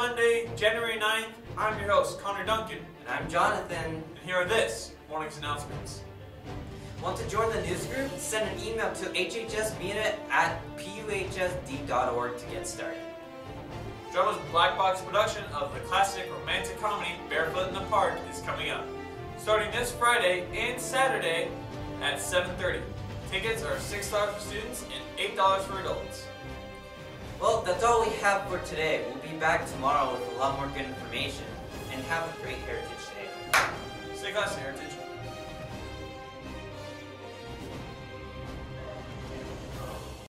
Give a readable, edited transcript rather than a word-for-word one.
Monday, January 9th. I'm your host, Connor Duncan. And I'm Jonathan. And here are this morning's announcements. Want to join the news group? Send an email to hhsmedia@puhsd.org to get started. Drama's Black Box production of the classic romantic comedy Barefoot in the Park is coming up, starting this Friday and Saturday at 7:30. Tickets are $6 for students and $8 for adults. Well, that's all we have for today. We'll be back tomorrow with a lot more good information. And have a great Heritage Day. Stay classy, Heritage.